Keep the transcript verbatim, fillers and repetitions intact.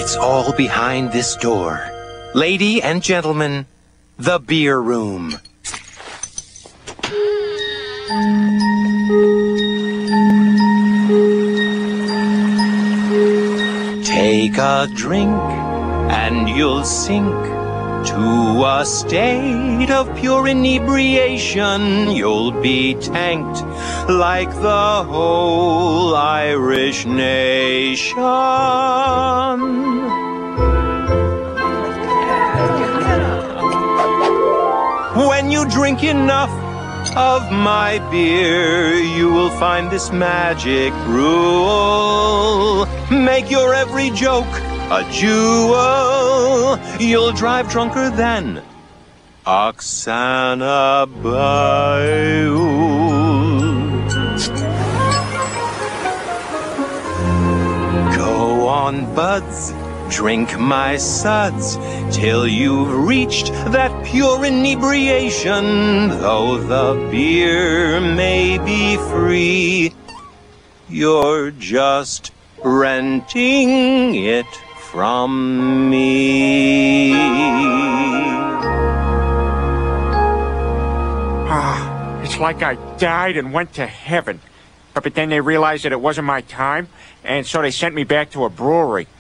It's all behind this door. Lady and gentlemen, the beer room. Take a drink and you'll sink to a state of pure inebriation. You'll be tanked like the whole Irish nation. When you drink enough of my beer, you will find this magic rule. Make your every joke a jewel. You'll drive drunker than Oksana Bayou. Go on, buds, drink my suds, till you've reached that pure inebriation. Though the beer may be free, you're just renting it from me. Ah, it's like I died and went to heaven. But then they realized that it wasn't my time, and so they sent me back to a brewery.